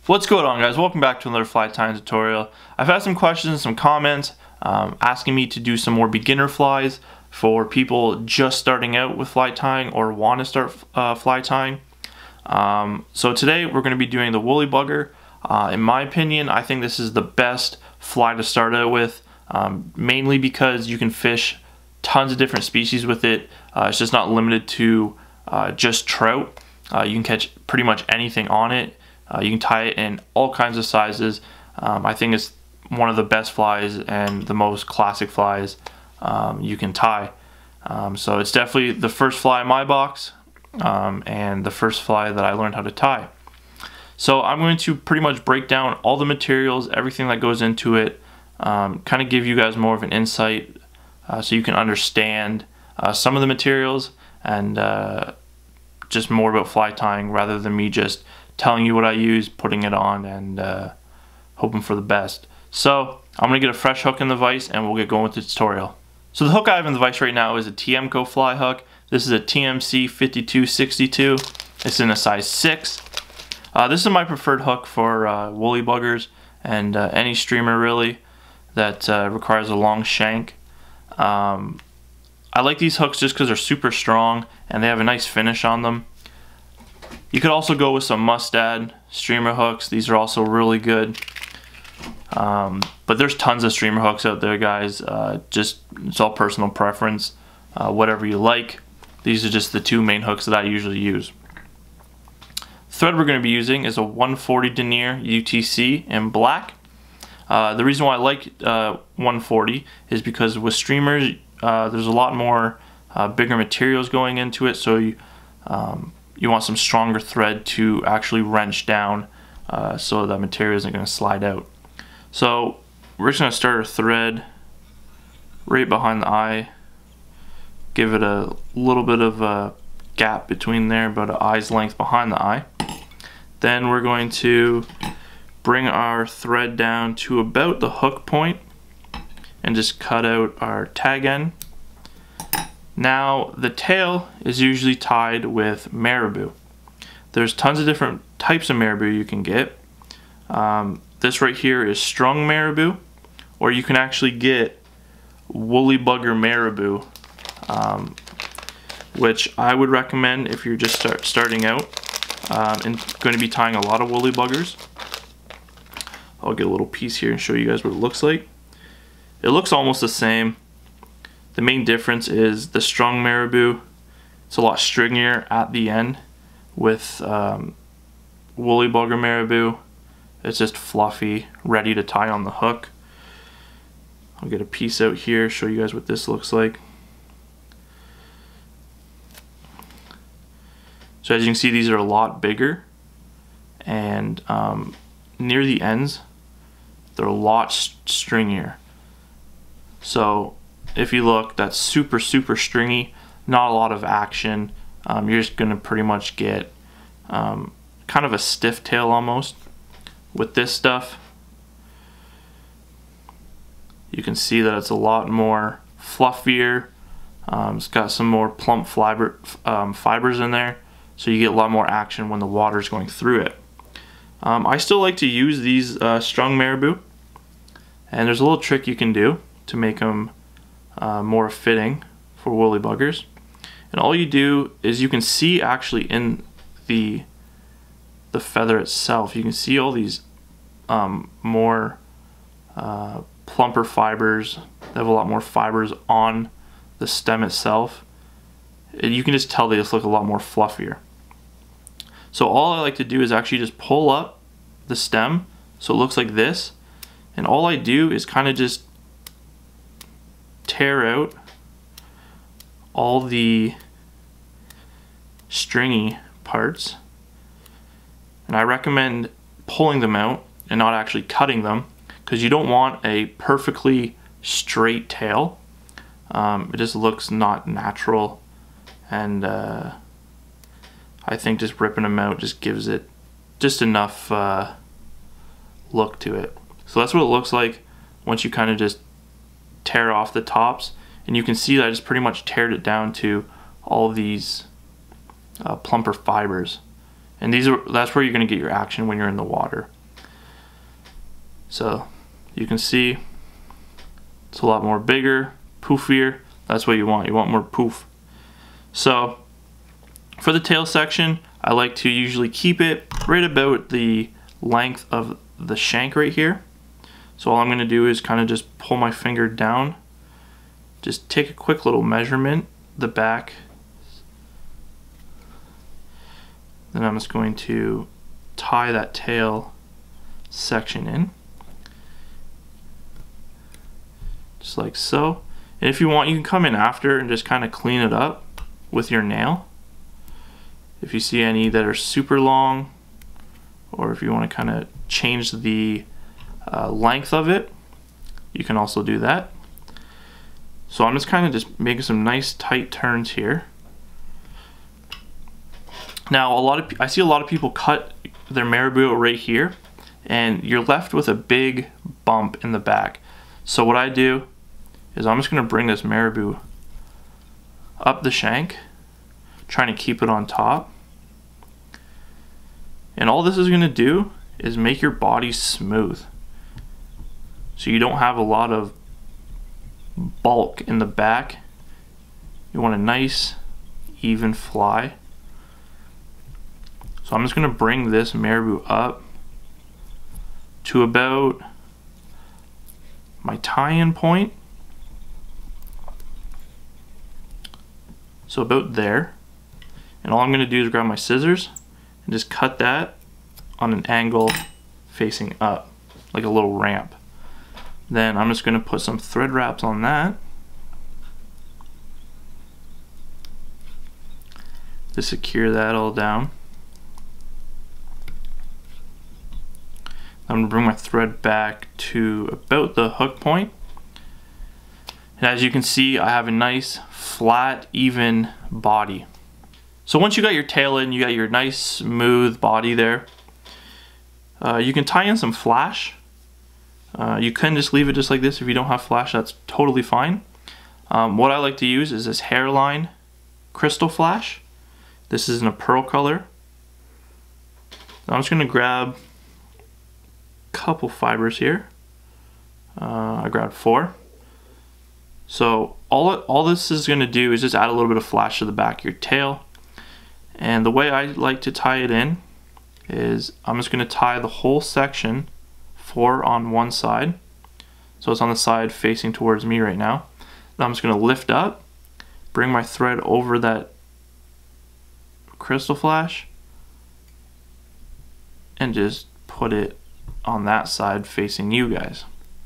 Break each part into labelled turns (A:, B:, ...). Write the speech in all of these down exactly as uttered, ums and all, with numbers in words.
A: What's going on, guys? Welcome back to another fly tying tutorial. I've had some questions and some comments um, asking me to do some more beginner flies for people just starting out with fly tying or want to start uh, fly tying. Um, so today we're going to be doing the woolly bugger. Uh, in my opinion, I think this is the best fly to start out with, um, mainly because you can fish tons of different species with it. Uh, it's just not limited to uh, just trout. Uh, you can catch pretty much anything on it. Uh, you can tie it in all kinds of sizes. Um, I think it's one of the best flies and the most classic flies um, you can tie. Um, so it's definitely the first fly in my box um, and the first fly that I learned how to tie. So I'm going to pretty much break down all the materials, everything that goes into it, um, kind of give you guys more of an insight uh, so you can understand uh, some of the materials and uh, just more about fly tying rather than me just telling you what I use, putting it on, and uh, hoping for the best. So I'm gonna get a fresh hook in the vise and we'll get going with the tutorial. So the hook I have in the vise right now is a Tiemco fly hook. This is a T M C fifty-two sixty-two. It's in a size six. Uh, this is my preferred hook for uh, woolly buggers and uh, any streamer really that uh, requires a long shank. Um, I like these hooks just because they're super strong and they have a nice finish on them. You could also go with some Mustad streamer hooks. These are also really good. Um, but there's tons of streamer hooks out there, guys. Uh, just it's all personal preference, uh, whatever you like. These are just the two main hooks that I usually use. The thread we're going to be using is a one forty denier U T C in black. Uh, the reason why I like uh, one forty is because with streamers, uh, there's a lot more uh, bigger materials going into it, so you um, you want some stronger thread to actually wrench down uh, so that material isn't going to slide out. So we're just going to start our thread right behind the eye, give it a little bit of a gap between there, about an eye's length behind the eye. Then we're going to bring our thread down to about the hook point and just cut out our tag end. Now the tail is usually tied with marabou. There's tons of different types of marabou you can get. Um, this right here is strung marabou, or you can actually get woolly bugger marabou, um, which I would recommend if you're just start starting out um, and going to be tying a lot of woolly buggers. I'll get a little piece here and show you guys what it looks like. It looks almost the same. The main difference is the strung marabou. It's a lot stringier at the end. With um, woolly bugger marabou, it's just fluffy, ready to tie on the hook. I'll get a piece out here, show you guys what this looks like. So as you can see, these are a lot bigger, and um, near the ends, they're a lot stringier. So if you look, that's super, super stringy, not a lot of action. Um, you're just going to pretty much get um, kind of a stiff tail almost. With this stuff, you can see that it's a lot more fluffier. Um, it's got some more plump fiber, um, fibers in there, so you get a lot more action when the water's going through it. Um, I still like to use these uh, strung marabou, and there's a little trick you can do to make them Uh, more fitting for woolly buggers. And all you do is you can see actually in the the feather itself, you can see all these um, more uh, plumper fibers. They have a lot more fibers on the stem itself. And you can just tell they just look a lot more fluffier. So all I like to do is actually just pull up the stem so it looks like this, and all I do is kind of just tear out all the stringy parts, and I recommend pulling them out and not actually cutting them, because you don't want a perfectly straight tail. Um, it just looks not natural, and uh, I think just ripping them out just gives it just enough uh, look to it. So that's what it looks like once you kind of just tear off the tops, and you can see that I just pretty much teared it down to all these uh, plumper fibers, and these are that's where you're going to get your action when you're in the water. So you can see it's a lot more bigger, poofier. That's what you want. You want more poof. So for the tail section, I like to usually keep it right about the length of the shank right here. So all I'm going to do is kind of just pull my finger down, just take a quick little measurement, the back. Then I'm just going to tie that tail section in, just like so. And if you want, you can come in after and just kind of clean it up with your nail. If you see any that are super long, or if you want to kind of change the uh, length of it, you can also do that. So I'm just kind of just making some nice tight turns here. Now a lot of I see a lot of people cut their marabou right here, and you're left with a big bump in the back. So what I do is I'm just going to bring this marabou up the shank, trying to keep it on top. And all this is going to do is make your body smooth, so you don't have a lot of bulk in the back. You want a nice even fly. So I'm just going to bring this marabou up to about my tie-in point. So about there. And all I'm going to do is grab my scissors and just cut that on an angle facing up, like a little ramp. Then I'm just going to put some thread wraps on that to secure that all down. I'm going to bring my thread back to about the hook point. And as you can see, I have a nice flat, even body. So once you got your tail in, you got your nice smooth body there. Uh, you can tie in some flash. Uh, you can just leave it just like this. If you don't have flash, that's totally fine. Um, what I like to use is this Hareline crystal flash. This is in a pearl color. I'm just going to grab a couple fibers here. Uh, I grabbed four. So all, it, all this is going to do is just add a little bit of flash to the back of your tail. And the way I like to tie it in is I'm just going to tie the whole section, four on one side. So it's on the side facing towards me right now. Then I'm just going to lift up, bring my thread over that crystal flash, and just put it on that side facing you guys.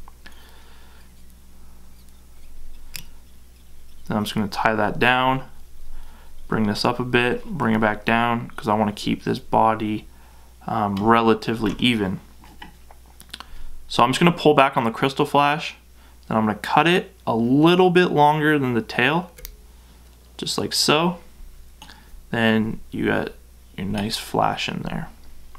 A: Then I'm just going to tie that down, bring this up a bit, bring it back down, because I want to keep this body um, relatively even. So I'm just going to pull back on the crystal flash, then I'm going to cut it a little bit longer than the tail, just like so. Then you got your nice flash in there.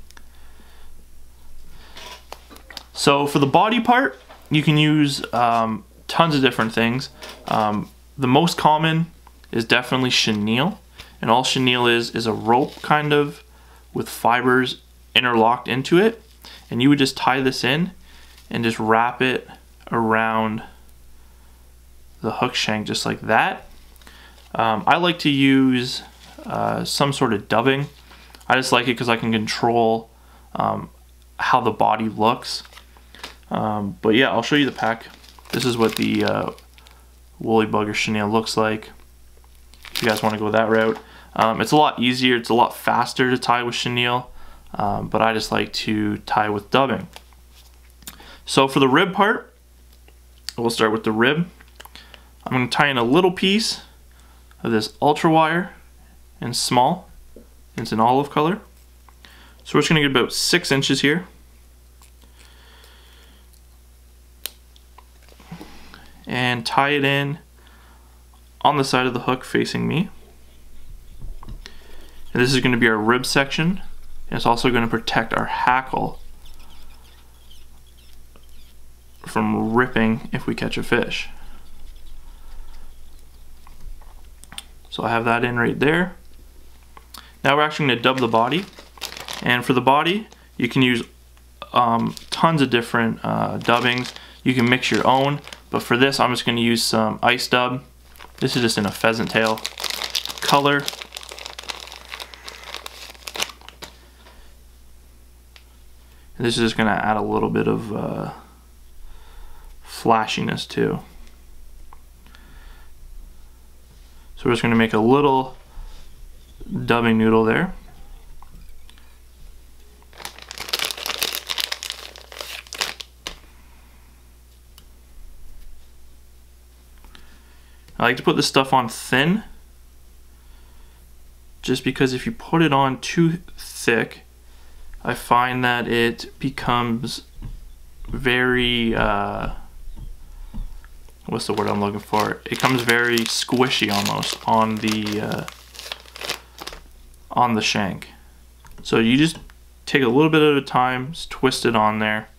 A: So for the body part, you can use um, tons of different things. Um, the most common is definitely chenille, and all chenille is is a rope kind of with fibers interlocked into it, and you would just tie this in and just wrap it around the hook shank just like that. Um, I like to use uh, some sort of dubbing. I just like it because I can control um, how the body looks. Um, but yeah, I'll show you the pack. This is what the uh, Woolly Bugger chenille looks like. If you guys want to go that route, um, it's a lot easier, it's a lot faster to tie with chenille, um, but I just like to tie with dubbing. So for the rib part, we'll start with the rib. I'm going to tie in a little piece of this ultra wire in small. It's an olive color. So we're just going to get about six inches here. And tie it in on the side of the hook facing me. And this is going to be our rib section, and it's also going to protect our hackle from ripping if we catch a fish. So I have that in right there. Now we're actually going to dub the body, and for the body you can use um, tons of different uh, dubbings. You can mix your own, but for this I'm just going to use some ice dub. This is just in a pheasant tail color. And this is just going to add a little bit of uh, flashiness too. So we're just going to make a little dubbing noodle there. I like to put this stuff on thin, just because if you put it on too thick, I find that it becomes very, uh, what's the word I'm looking for? It becomes very squishy almost on the uh, on the shank. So you just take a little bit at a time, just twist it on there.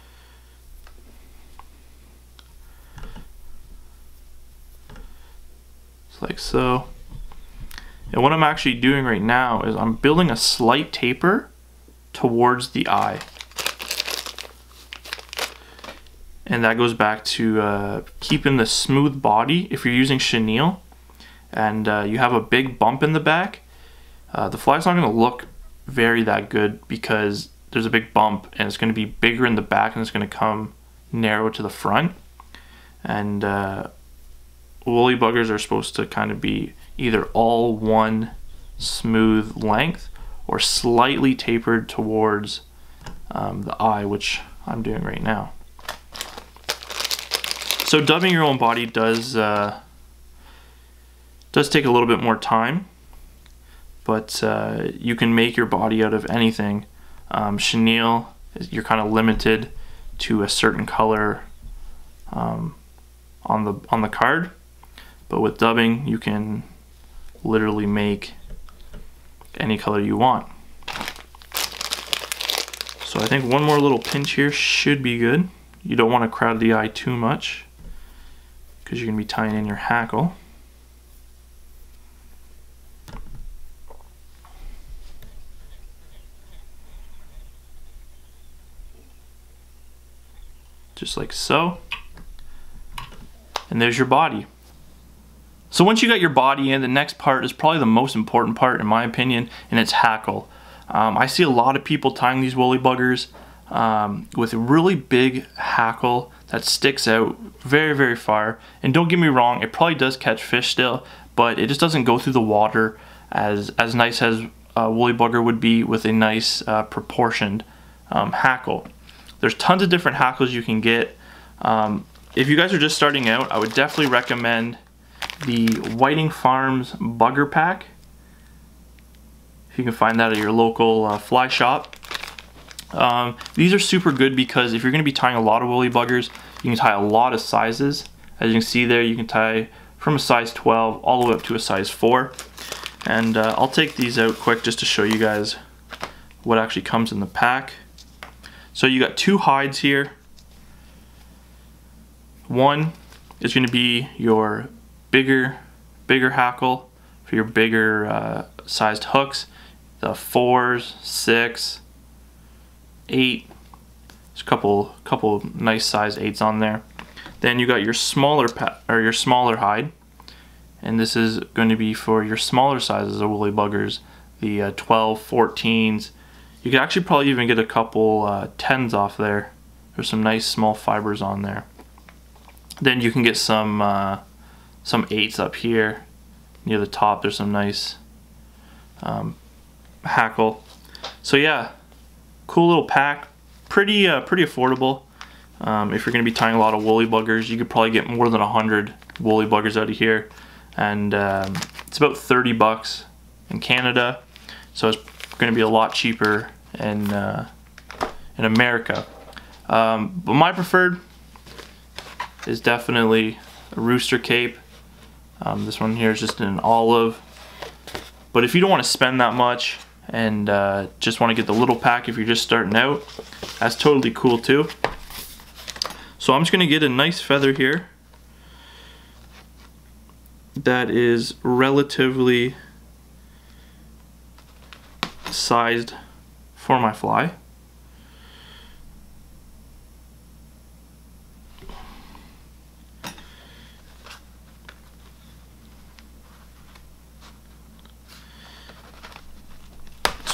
A: Like so. And what I'm actually doing right now is I'm building a slight taper towards the eye. And that goes back to uh, keeping the smooth body. If you're using chenille and uh, you have a big bump in the back, uh, the fly's not going to look very that good because there's a big bump and it's going to be bigger in the back and it's going to come narrow to the front. And uh, woolly buggers are supposed to kind of be either all one smooth length or slightly tapered towards um, the eye, which I'm doing right now. So dubbing your own body does uh, does take a little bit more time, but uh, you can make your body out of anything. Um, chenille, you're kind of limited to a certain color um, on the on the card. But with dubbing, you can literally make any color you want. So I think one more little pinch here should be good. You don't want to crowd the eye too much because you're going to be tying in your hackle. Just like so. And there's your body. So once you got your body in, the next part is probably the most important part in my opinion, and it's hackle. Um, I see a lot of people tying these woolly buggers um, with a really big hackle that sticks out very, very far. And don't get me wrong, it probably does catch fish still, but it just doesn't go through the water as, as nice as a woolly bugger would be with a nice uh, proportioned um, hackle. There's tons of different hackles you can get. Um, if you guys are just starting out, I would definitely recommend the Whiting Farms Bugger Pack. If you can find that at your local uh, fly shop. Um, these are super good because if you're going to be tying a lot of woolly buggers, you can tie a lot of sizes. As you can see there, you can tie from a size twelve all the way up to a size four. And uh, I'll take these out quick just to show you guys what actually comes in the pack. So you got two hides here. One is going to be your bigger bigger hackle for your bigger uh, sized hooks. The fours, six, eight. There's a couple couple nice size eights on there. Then you got your smaller pa or your smaller hide, and this is going to be for your smaller sizes of woolly buggers, the uh, twelve, fourteens. You could actually probably even get a couple uh, tens off there. There's some nice small fibers on there. Then you can get some uh, some eights up here near the top. There's some nice um, hackle. So yeah, cool little pack. Pretty uh, pretty affordable. Um, if you're going to be tying a lot of woolly buggers, you could probably get more than a hundred woolly buggers out of here, and um, it's about thirty bucks in Canada. So it's going to be a lot cheaper in uh, in America. Um, but my preferred is definitely a Rooster Cape. Um, this one here is just in an olive. But if you don't want to spend that much and uh, just want to get the little pack if you're just starting out, that's totally cool too. So I'm just going to get a nice feather here that is relatively sized for my fly.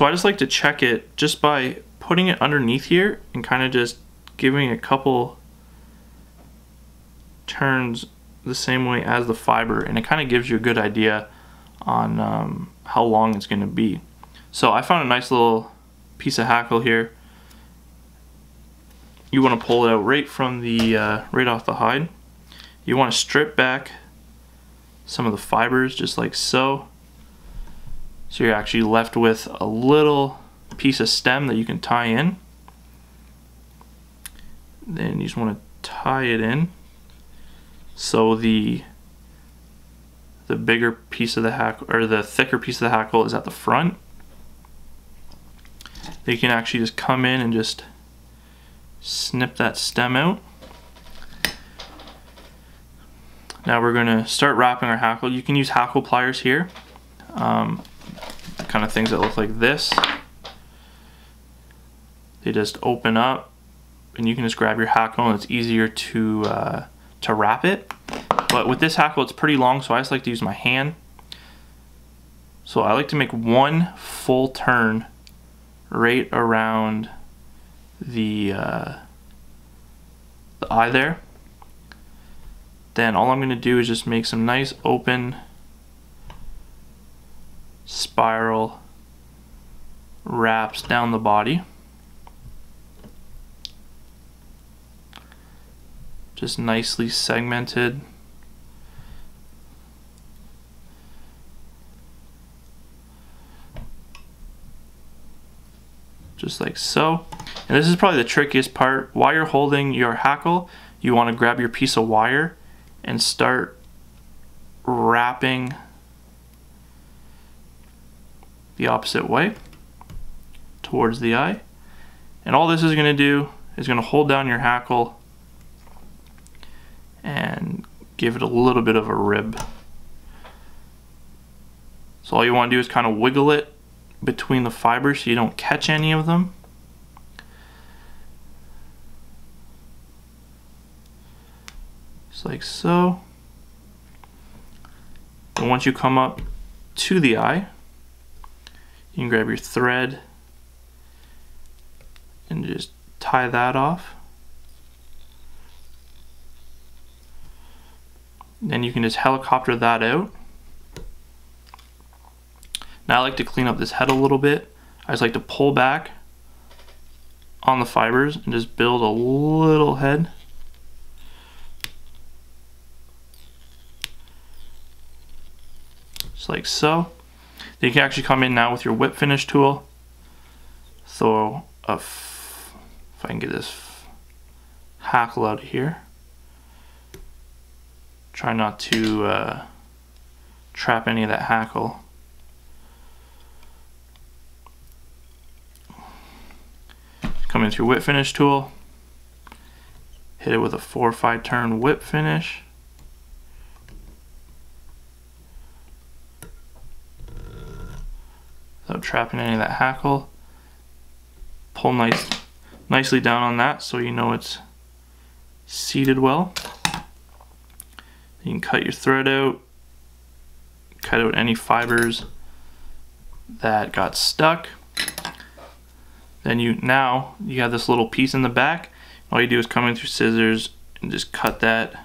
A: So I just like to check it just by putting it underneath here and kind of just giving a couple turns the same way as the fiber, and it kind of gives you a good idea on um, how long it's going to be. So I found a nice little piece of hackle here. You want to pull it out right from the uh, right off the hide. You want to strip back some of the fibers just like so. So you're actually left with a little piece of stem that you can tie in. Then you just want to tie it in so the the bigger piece of the hackle, or the thicker piece of the hackle, is at the front. Then you can actually just come in and just snip that stem out. Now we're going to start wrapping our hackle. You can use hackle pliers here, um, kind of things that look like this. They just open up and you can just grab your hackle, and it's easier to uh, to wrap it. But with this hackle, it's pretty long, so I just like to use my hand. So I like to make one full turn right around the, uh, the eye there. Then all I'm going to do is just make some nice open spiral wraps down the body. Just nicely segmented. Just like so. And this is probably the trickiest part. While you're holding your hackle, you want to grab your piece of wire and start wrapping the opposite way towards the eye. And all this is going to do is going to hold down your hackle and give it a little bit of a rib. So all you want to do is kind of wiggle it between the fibers so you don't catch any of them. Just like so. And once you come up to the eye, you can grab your thread and just tie that off. Then you can just helicopter that out. Now I like to clean up this head a little bit. I just like to pull back on the fibers and just build a little head. Just like so. Then you can actually come in now with your whip finish tool. Throw a, f if I can get this hackle out of here. Try not to uh, trap any of that hackle. Come in with your whip finish tool, hit it with a four or five turn whip finish. Without trapping any of that hackle. Pull nice, nicely down on that so you know it's seated well. You can cut your thread out, cut out any fibers that got stuck. Then you now you have this little piece in the back. All you do is come in through scissors and just cut that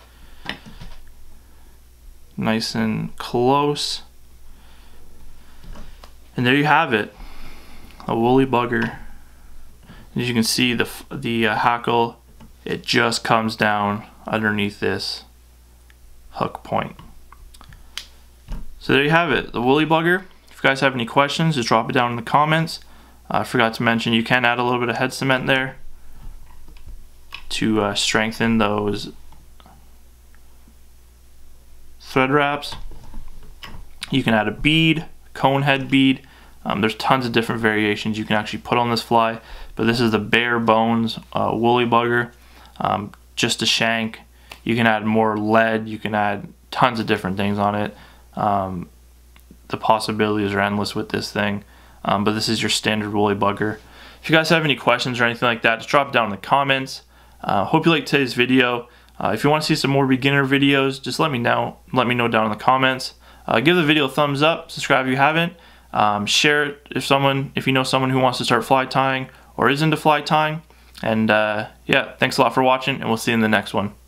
A: nice and close. And there you have it, a woolly bugger. As you can see, the the uh, hackle, it just comes down underneath this hook point. So there you have it, the woolly bugger. If you guys have any questions, just drop it down in the comments. I uh, forgot to mention you can add a little bit of head cement there to uh, strengthen those thread wraps. You can add a bead, cone head bead. Um, there's tons of different variations you can actually put on this fly, but this is the bare bones uh, woolly bugger. Um, just a shank. You can add more lead. You can add tons of different things on it. Um, the possibilities are endless with this thing. Um, but this is your standard woolly bugger. If you guys have any questions or anything like that, just drop it down in the comments. Uh, hope you liked today's video. Uh, if you want to see some more beginner videos, just let me know. Let me know down in the comments. Uh, give the video a thumbs up. Subscribe if you haven't. Um, share it if someone, if you know someone who wants to start fly tying or is into fly tying. And uh, yeah, thanks a lot for watching, and we'll see you in the next one.